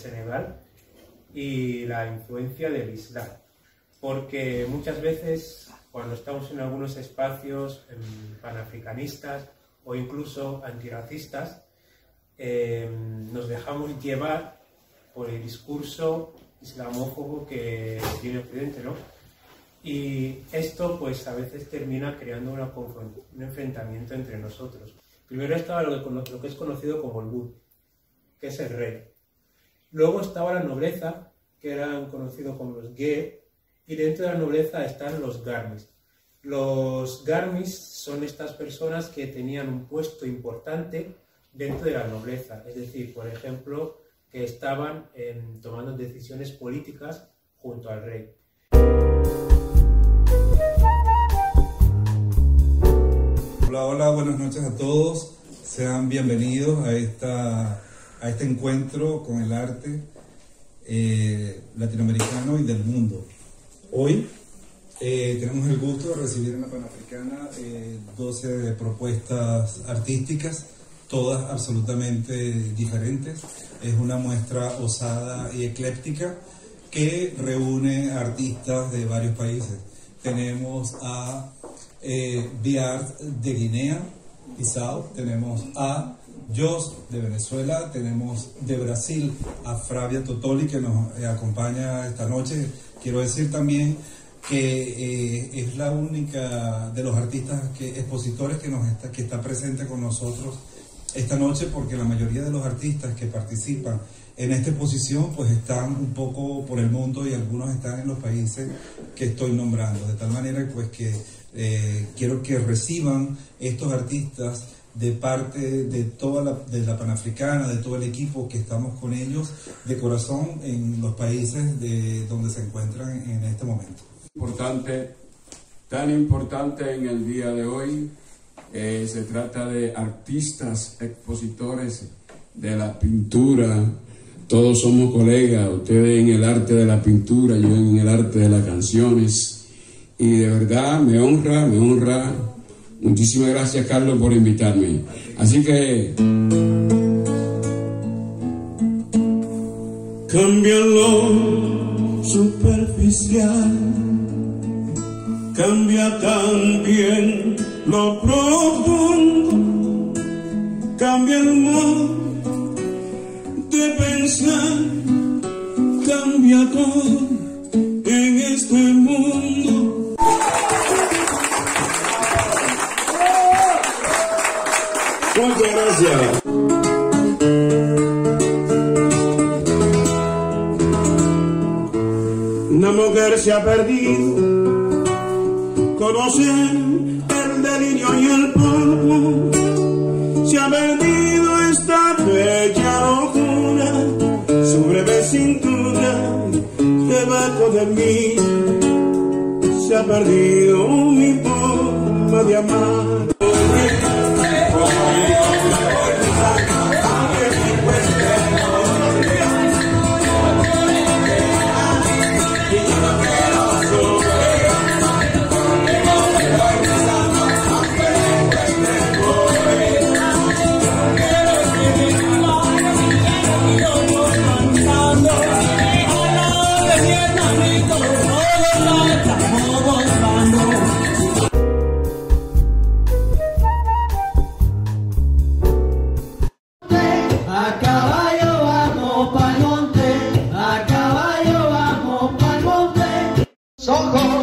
Senegal y la influencia del Islam. Porque muchas veces, cuando estamos en algunos espacios panafricanistas o incluso antirracistas, nos dejamos llevar por el discurso islamófobo que tiene Occidente, ¿no? Y esto pues a veces termina creando un enfrentamiento entre nosotros. Primero estaba lo que es conocido como el Bud, que es el rey. Luego estaba la nobleza, que eran conocidos como los Ge, y dentro de la nobleza están los Garmis. Los Garmis son estas personas que tenían un puesto importante dentro de la nobleza, es decir, por ejemplo, que estaban tomando decisiones políticas junto al rey. Hola, hola, buenas noches a todos. Sean bienvenidos a este encuentro con el arte latinoamericano y del mundo. Hoy tenemos el gusto de recibir en la Panafricana 12 propuestas artísticas, todas absolutamente diferentes. Es una muestra osada y ecléctica que reúne artistas de varios países. Tenemos a Biart de Guinea-Bissau, tenemos a Jos de Venezuela, tenemos de Brasil a Flavia Totoli, que nos acompaña esta noche. Quiero decir también que es la única de los artistas expositores que está presente con nosotros esta noche, porque la mayoría de los artistas que participan en esta exposición pues están un poco por el mundo y algunos están en los países que estoy nombrando, de tal manera pues que quiero que reciban estos artistas de parte de de la Panafricana, de todo el equipo que estamos con ellos de corazón en los países donde se encuentran en este momento. Tan importante en el día de hoy. Se trata de artistas, expositores de la pintura. Todos somos colegas, ustedes en el arte de la pintura, yo en el arte de las canciones. Y de verdad me honra. Muchísimas gracias, Carlos, por invitarme. Así que cambia lo superficial, cambia también lo profundo, cambia el modo de pensar, cambia todo en este mundo. Muchas gracias. Una mujer se ha perdido, conocer el delirio y el polvo, se ha perdido esta bella locura, su breve cintura debajo de mí, se ha perdido mi forma de amar. A caballo vamos pa'l monte, a caballo vamos pa'l monte. Socorro.